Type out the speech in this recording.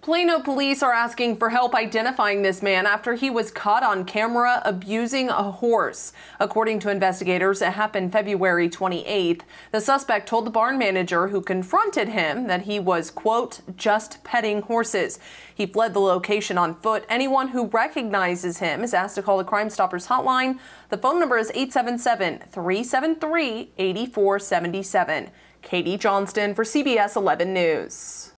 Plano police are asking for help identifying this man after he was caught on camera abusing a horse. According to investigators, it happened February 28th. The suspect told the barn manager who confronted him that he was, quote, just petting horses. He fled the location on foot. Anyone who recognizes him is asked to call the Crime Stoppers hotline. The phone number is 877-373-8477. Katie Johnston for CBS 11 News.